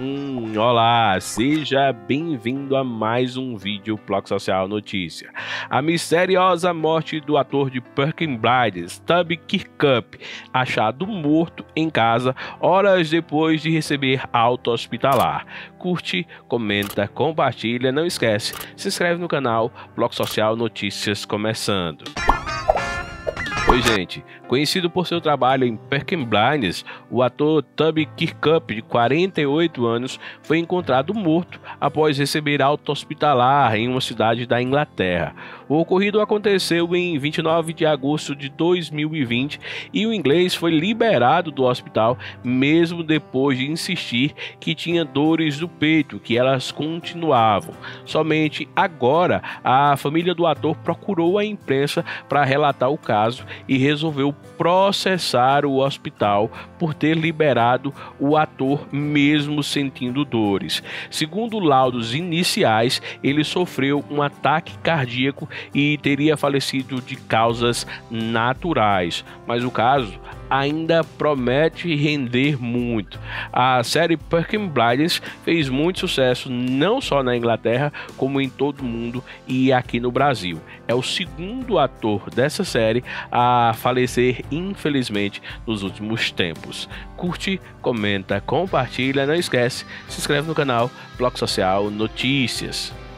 Olá, seja bem-vindo a mais um vídeo Ploc Social Notícia. A misteriosa morte do ator de Peaky Blinders, Toby Kirkpatrick, achado morto em casa horas depois de receber alta hospitalar. Curte, comenta, compartilha, não esquece, se inscreve no canal Ploc Social Notícias começando. Oi gente, conhecido por seu trabalho em Peaky Blinders, o ator Toby Kirkpatrick, de 48 anos, foi encontrado morto após receber alta hospitalar em uma cidade da Inglaterra. O ocorrido aconteceu em 29 de agosto de 2020 e o inglês foi liberado do hospital mesmo depois de insistir que tinha dores do peito, que elas continuavam. Somente agora a família do ator procurou a imprensa para relatar o caso e resolveu processar o hospital por ter liberado o ator mesmo sentindo dores. Segundo laudos iniciais, ele sofreu um ataque cardíaco e teria falecido de causas naturais, mas o caso ainda promete render muito. A série Peaky Blinders fez muito sucesso não só na Inglaterra, como em todo o mundo e aqui no Brasil. É o segundo ator dessa série a falecer, infelizmente, nos últimos tempos. Curte, comenta, compartilha, não esquece, se inscreve no canal Ploc Social Notícias.